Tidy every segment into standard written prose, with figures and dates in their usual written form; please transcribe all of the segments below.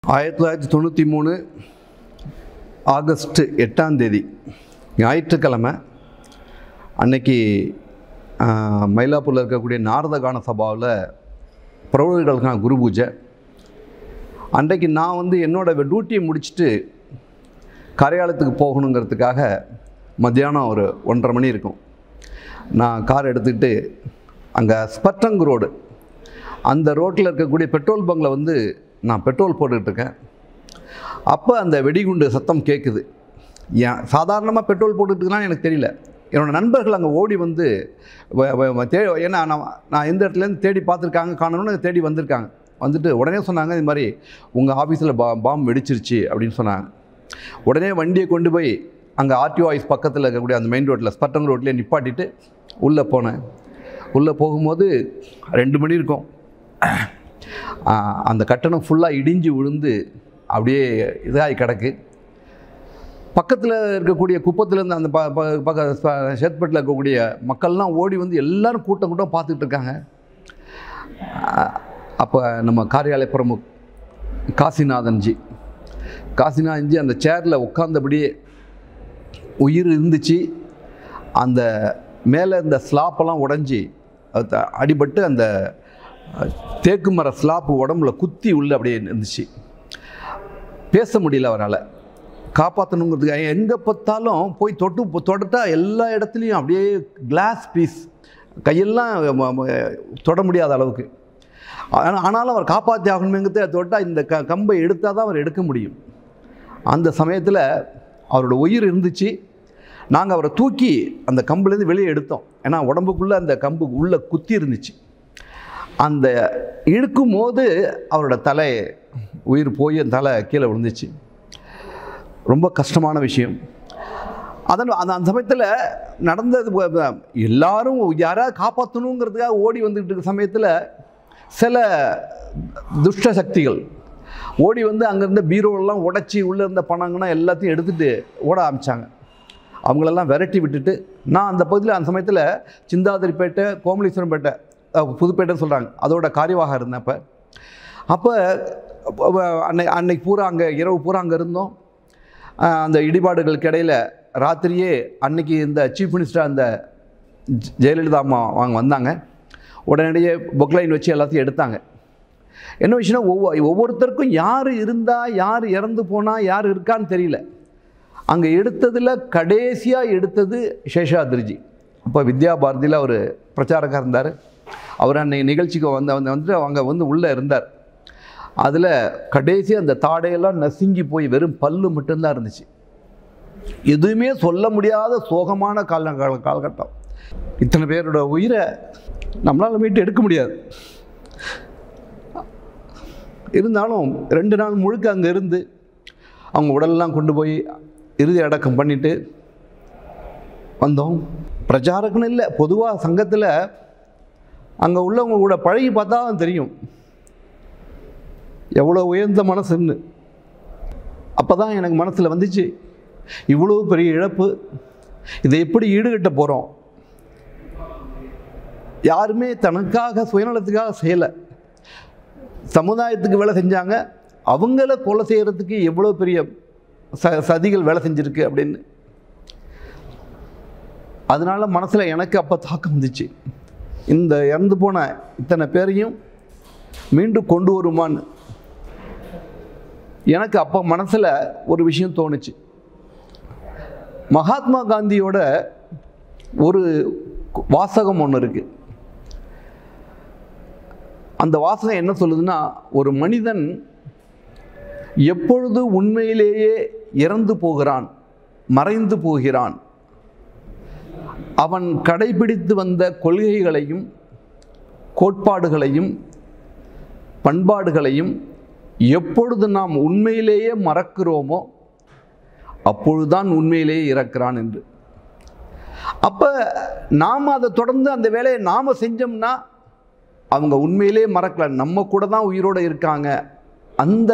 1993 August 8ஆம் தேதி ஞாயிற்றுக்கிழமை அன்னைக்கு மயிலாப்பூரில் இருக்கக்கூடிய நாரதகான சபாவில் பிரபுகளுக்கான குரு பூஜை. அன்றைக்கு நான் என்னோடய டியூட்டியை முடிச்சுட்டு காரியாலயத்துக்கு போகணுங்கிறதுக்காக மத்தியானம் ஒரு 1:30 மணி இருக்கும். நான் கார் எடுத்துக்கிட்டு அங்கே ஸ்பர்டங் ரோடு அந்த ரோட்டில் இருக்கக்கூடிய பெட்ரோல் பங்கில் நான் பெட்ரோல் போட்டுக்கிட்டுருக்கேன். அப்போ அந்த வெடிகுண்டு சத்தம் கேட்குது. ஏன் சாதாரணமாக பெட்ரோல் போட்டுக்கிட்டுருக்கேன்னு எனக்கு தெரியல. என்னோடய நண்பர்கள் அங்கே ஓடி ஏன்னா நான் எந்த இடத்துலேருந்து தேடி பார்த்துருக்காங்க, காணணும்னு தேடி வந்திருக்காங்க. வந்துட்டு உடனே சொன்னாங்க, இது மாதிரி உங்கள் ஆஃபீஸில் பாம்பு வெடிச்சிருச்சு அப்படின்னு சொன்னாங்க. உடனே வண்டியை கொண்டு போய் அங்கே ஆர்டிஓ ஆஃபீஸ் பக்கத்தில் இருக்கக்கூடிய அந்த மெயின் ரோட்டில் ஸ்பர்டங் ரோட்லேயே நிப்பாட்டிட்டு உள்ளே போனேன். உள்ளே போகும்போது 2 மணி இருக்கும். அந்த கட்டணம் ஃபுல்லாக இடிஞ்சு விழுந்து அப்படியே இதாகி கிடக்கு. பக்கத்தில் இருக்கக்கூடிய குப்பத்துலேருந்து அந்த சேத்பட்டில் இருக்கக்கூடிய மக்கள்லாம் ஓடி எல்லோரும் கூட்டம் பார்த்துக்கிட்டு இருக்காங்க. அப்போ நம்ம காரியாலய பிரமுக் காசிநாதன்ஜி அந்த சேரில் உட்கார்ந்தபடியே உயிர் இருந்துச்சு. அந்த மேலே இந்த ஸ்லாப்பெல்லாம் உடஞ்சி அடிபட்டு அந்த தேக்கு மர ஸ்லாப்பு உடம்புல குத்தி உள்ள அப்படியே இருந்துச்சு. பேச முடியல அவரால். காப்பாற்றணுங்கிறதுக்கு எங்கே பார்த்தாலும் போய் தொட்டுட்டா எல்லா இடத்துலையும் அப்படியே கிளாஸ் பீஸ், கையெல்லாம் தொட முடியாத அளவுக்கு. ஆனாலும் அவர் காப்பாற்றி ஆகணுமேங்கிறத தொட்டால் இந்த கம்பை எடுத்தால் தான் அவர் எடுக்க முடியும். அந்த சமயத்தில் அவரோட உயிர் இருந்துச்சு. நாங்கள் அவரை தூக்கி அந்த கம்புலேருந்து வெளியே எடுத்தோம். ஏன்னா உடம்புக்குள்ளே அந்த கம்பு உள்ளே குத்தி இருந்துச்சு. அந்த இழுக்கும் போது அவரோட உயிர் போய் தலை கீழே விழுந்துச்சு. ரொம்ப கஷ்டமான விஷயம். அந்த சமயத்தில் நடந்தது எல்லாரும் யாராவது காப்பாற்றணுங்கிறதுக்காக ஓடி வந்துக்கிட்டு இருக்க சமயத்தில் சில துஷ்ட சக்திகள் ஓடி அங்கேருந்த பீரோவெல்லாம் உடச்சி உள்ளே இருந்த பணங்கன்னா எல்லாத்தையும் எடுத்துகிட்டு ஓட ஆரம்பித்தாங்க. அவங்களெல்லாம் விரட்டி விட்டுட்டு நான் அந்த பகுதியில் அந்த சமயத்தில் சிந்தாதிரிப்பேட்டை, கோமலீஸ்வரம்பேட்டை, புதுப்பேட்டைன்னு சொல்கிறாங்க, அதோட காரியவாக இருந்தேன். அப்போ அன்னைக்கு பூரா அங்கே இரவு பூரா அங்கே இருந்தோம். அந்த இடிபாடுகளுக்கு இடையில் ராத்திரியே அன்னைக்கு இந்த சீஃப் மினிஸ்டர் அந்த ஜெயலலிதா அம்மா வந்தாங்க. உடனடியே பொக்லைன் வச்சு எல்லாத்தையும் எடுத்தாங்க. என்ன விஷயம்னா ஒவ்வொருத்தருக்கும் யார் இருந்தால் யார் இறந்து போனால் யார் இருக்கான்னு தெரியல. அங்கே எடுத்ததில் கடைசியாக எடுத்தது சேஷாத்ரிஜி. அப்போ வித்யா பாரதியில் அவர் பிரச்சாரக்காக இருந்தார். அவர் அன்னைக்கு நிகழ்ச்சிக்கு வந்துட்டு அவங்க உள்ளே இருந்தார். அதில் கடைசியாக அந்த தாடையெல்லாம் நசுங்கி போய் வெறும் பல்லு மட்டும்தான் இருந்துச்சு. எதுவுமே சொல்ல முடியாத சோகமான காலகட்டம். இத்தனை பேரோட உயிரை நம்மளால் மீட்டு எடுக்க முடியாது. இருந்தாலும் 2 நாள் முழுக்க அங்கே இருந்து அவங்க உடலெல்லாம் கொண்டு போய் இறுதி அடக்கம் பண்ணிட்டு வந்தோம். பிரச்சாரக்குன்னு இல்லை, பொதுவாக சங்கத்தில் அங்கே உள்ளவங்க கூட பழகி பார்த்தா தான் தெரியும் எவ்வளோ உயர்ந்த மனசுன்னு. அப்போ தான் எனக்கு மனசில் வந்துச்சு, இவ்வளோ பெரிய இழப்பு, இதை எப்படி ஈடுகட்ட போகிறோம்? யாருமே தனக்காக சுயநலத்துக்காக செய்யலை, சமுதாயத்துக்கு வேலை செஞ்சாங்க. அவங்கள கொலை செய்கிறதுக்கு எவ்வளோ பெரிய சதிகள் வேலை செஞ்சுருக்கு அப்படின்னு. அதனால் மனசில் எனக்கு அப்போ தாக்கம் வந்துச்சு, இந்த இறந்து போன இத்தனை பேரையும் மீண்டும் கொண்டு வருமான்னு. எனக்கு அப்போ மனசில் ஒரு விஷயம் தோணுச்சு. மகாத்மா காந்தியோட ஒரு வாசகம் ஒன்று இருக்குது. அந்த வாசகம் என்ன சொல்லுதுன்னா, ஒரு மனிதன் எப்பொழுது உண்மையிலேயே இறந்து போகிறான், மறைந்து போகிறான், அவன் கடைபிடித்து வந்த கொள்கைகளையும் கோட்பாடுகளையும் பண்பாடுகளையும் எப்பொழுது நாம் உண்மையிலேயே மறக்கிறோமோ அப்பொழுதுதான் உண்மையிலேயே இறக்கிறான் என்று. அப்போ நாம் அதை தொடர்ந்து அந்த வேலையை நாம் செஞ்சோம்னா அவங்க உண்மையிலே மறக்கல, நம்ம கூட தான் உயிரோடு இருக்காங்க. அந்த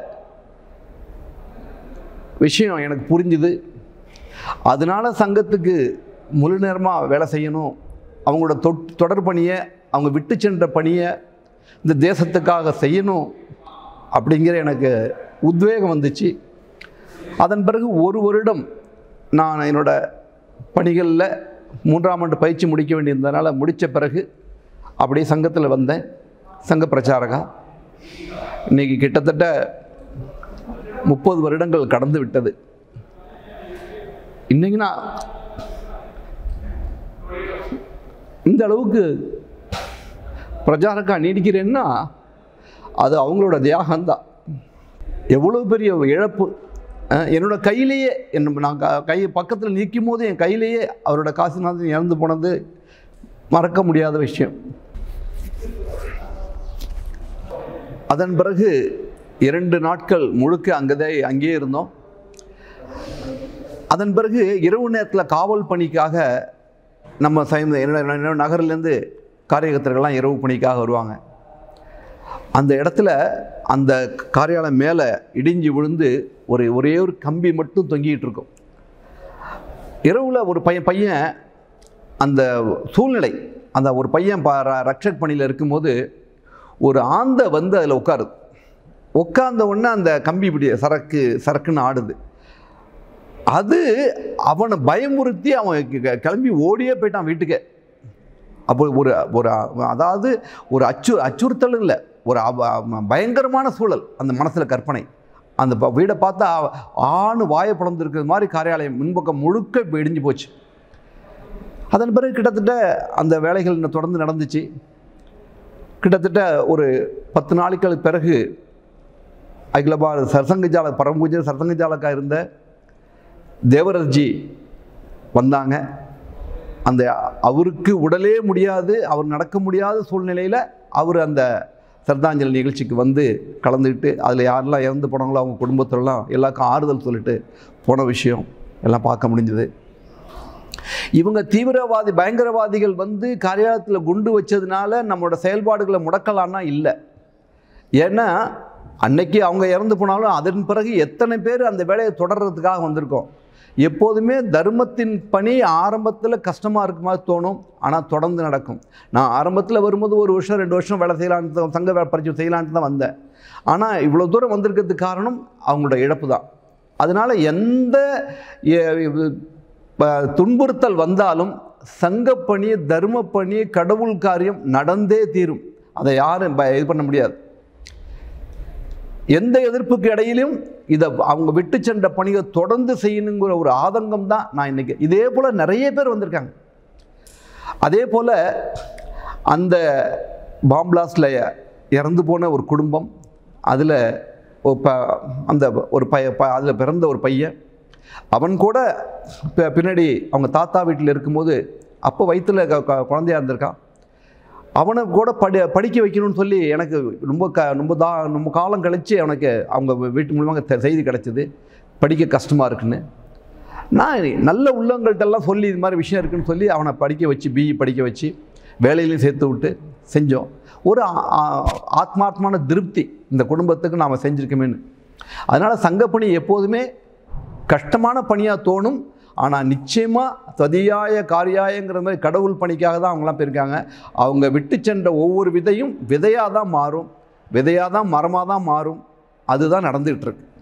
விஷயம் எனக்கு புரிஞ்சுது. அதனால சங்கத்துக்கு முழு நேரமாக வேலை செய்யணும், அவங்களோட தொடர் பணியை, அவங்க விட்டு சென்ற பணியை இந்த தேசத்துக்காக செய்யணும் அப்படிங்கிற எனக்கு உத்வேகம் வந்துச்சு. அதன் பிறகு ஒரு வருடம் நான் என்னோடய பணிகளில் 3ஆம் ஆண்டு பயிற்சி முடிக்க வேண்டியிருந்ததுனால முடித்த பிறகு அப்படியே சங்கத்தில் வந்தேன், சங்க பிரச்சாரகா. இன்றைக்கி கிட்டத்தட்ட 30 வருடங்கள் கடந்து விட்டது. இன்றைக்கி நான் இந்த அளவுக்கு பிரச்சாரக்கா நீடிக்கிறேன்னா அது அவங்களோட தியாகம்தான். எவ்வளோ பெரிய இழப்பு! என்னோட கையிலேயே நான் கை பக்கத்தில் நிற்கும் போது என் கையிலேயே அவரோட காசிநாதன் இறந்து போனது மறக்க முடியாத விஷயம். அதன் பிறகு 2 நாட்கள் முழுக்க அங்கேயே இருந்தோம். அதன் பிறகு இரவு நேரத்தில் காவல் பணிக்காக நம்ம என்னோட நகரிலேருந்து காரியகர்த்தர்கள்லாம் இரவு பணிக்காக வருவாங்க. அந்த இடத்துல அந்த காரியாலயம் மேலே இடிஞ்சு விழுந்து ஒரே ஒரு கம்பி மட்டும் தொங்கிட்டு இருக்கும். இரவில் ஒரு பையன் அந்த சூழ்நிலை, அந்த ஒரு பையன் ரக்ஷக் பணியில் இருக்கும்போது ஒரு ஆந்தை வந்து அதில் உட்கார்ந்த உடனே அந்த கம்பி இப்படி சரக்குன்னு ஆடுது. அது அவனை பயமுறுத்தி அவன் கிளம்பி ஓடியே போயிட்டான் வீட்டுக்கு. அப்போ அதாவது ஒரு அச்சுறுத்தல் இல்லை, ஒரு பயங்கரமான சூழல் அந்த மனசில் கற்பனை. அந்த வீடை பார்த்தா ஆணு வாயை பிளந்துருக்கிறது மாதிரி காரியாலயம் முன்பக்கம் முழுக்க இடிஞ்சு போச்சு. அதன் பிறகு கிட்டத்தட்ட அந்த வேலைகள் தொடர்ந்து நடந்துச்சு. கிட்டத்தட்ட ஒரு 10 நாட்களுக்கு பிறகு அகில பாரத சர்சங்கஜால பரம்பூஜை சர்சங்கஜாலக்காக இருந்த தேவரஜி வந்தாங்க. அந்த அவருக்கு உடலே முடியாது, அவர் நடக்க முடியாத சூழ்நிலையில் அவர் அந்த சிரத்தாஞ்சலி நிகழ்ச்சிக்கு வந்து கலந்துக்கிட்டு அதில் யாரெல்லாம் இறந்து போனாங்களோ அவங்க குடும்பத்திலலாம் எல்லாருக்கும் ஆறுதல் சொல்லிட்டு போன விஷயம் எல்லாம் பார்க்க முடிஞ்சது. இவங்க தீவிரவாதி பயங்கரவாதிகள் வந்து காரியாலயத்தில் குண்டு வச்சதுனால நம்மளோட செயல்பாடுகளை முடக்கலான்னா இல்லை. ஏன்னா அன்னைக்கு அவங்க இறந்து போனாலும் அதன் பிறகு எத்தனை பேர் அந்த வேலையை தொடர்றதுக்காக வந்திருக்கோம். எப்போதுமே தர்மத்தின் பணி ஆரம்பத்தில் கஷ்டமாக இருக்க மாதிரி தோணும், ஆனால் தொடர்ந்து நடக்கும். நான் ஆரம்பத்தில் வரும்போது 1 வருஷம் 2 வருஷம் வேலை செய்யலான்னு சங்க பரிச்சயம் செய்யலான்ட்டு தான் வந்தேன். ஆனால் இவ்வளோ தூரம் வந்திருக்கிறதுக்கு காரணம் அவங்களோட இழப்பு தான். அதனால் எந்த துன்புறுத்தல் வந்தாலும் சங்கப்பணி தர்மப்பணி கடவுள் காரியம் நடந்தே தீரும். அதை யாரும் இது பண்ண முடியாது. எந்த எதிர்ப்புக்கு இடையிலும் இதை அவங்க விட்டு சென்ற பணியை தொடர்ந்து செய்யணுங்கிற ஒரு ஆதங்கம் தான் நான் இன்னைக்கு. இதே போல் நிறைய பேர் வந்திருக்காங்க. அதே போல் அந்த பாம்பிளாஸ்டில் இறந்து போன ஒரு குடும்பம், அதில் அந்த ஒரு அதில் பிறந்த ஒரு பையன், அவன் கூட பின்னாடி அவங்க தாத்தா வீட்டில் இருக்கும்போது அப்போ வயிற்றில் குழந்தையாக இருந்திருக்கான். அவனை கூட படிக்க வைக்கணும்னு சொல்லி எனக்கு ரொம்ப காலம் கழித்து அவனுக்கு அவங்க வீட்டு மூலமாக செய்தி கிடச்சிது படிக்க கஷ்டமாக இருக்குன்னு. நான் நல்ல உள்ளவங்கள்ட்டெல்லாம் சொல்லி இது மாதிரி விஷயம் இருக்குதுன்னு சொல்லி அவனை படிக்க வச்சு பிஇ படிக்க வச்சு வேலையிலையும் சேர்த்து விட்டு செஞ்சோம். ஒரு ஆத்மார்த்தமான திருப்தி இந்த குடும்பத்துக்கு நாம் செஞ்சுருக்கோமேன்னு. அதனால் சங்கப்பணி எப்போதுமே கஷ்டமான பணியாக தோணும், ஆனால் நிச்சயமாக சதியாய காரியாயங்கிற மாதிரி கடவுள் பணிக்காக தான் அவங்களாம் போயிருக்காங்க. அவங்க விட்டு சென்ற ஒவ்வொரு விதையும் விதையாக தான் மாறும், விதையாக தான் மரமாக தான் மாறும். அதுதான் நடந்துகிட்ருக்கு.